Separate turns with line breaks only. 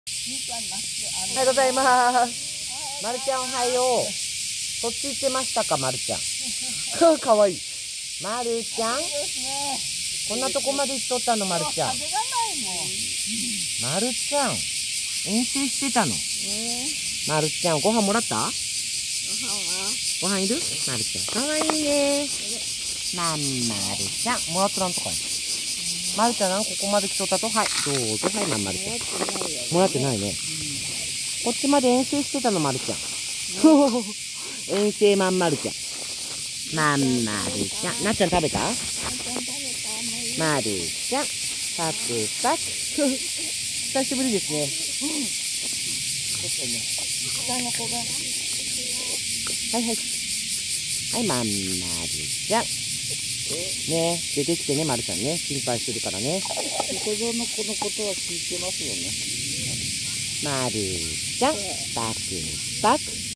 おはようございます。まるちゃんおはよう。そっち行ってましたか、まるちゃん。かわいい。まるちゃん。こんなとこまで行っとったの、まるちゃん。まるちゃん。遠征してたの。まるちゃん、ご飯もらった？ご飯いる？まるちゃん。かわいいね。まるちゃん。もらっとらんとかに。まるちゃん、ここまで来とったと。はい、どうぞ。はい、まるちゃん。もらってないね。こっちまで遠征してたの、まるちゃん。遠征まんまるちゃん。まんまるちゃん。なっちゃん食べた？まるちゃん。パクパク。久しぶりですね。はいはい。はい、まんまるちゃん。ねえ、出てきてね、まるちゃんね。心配してるからね。
ここの子のことは聞いてますよね。
まるちゃん。パクパク。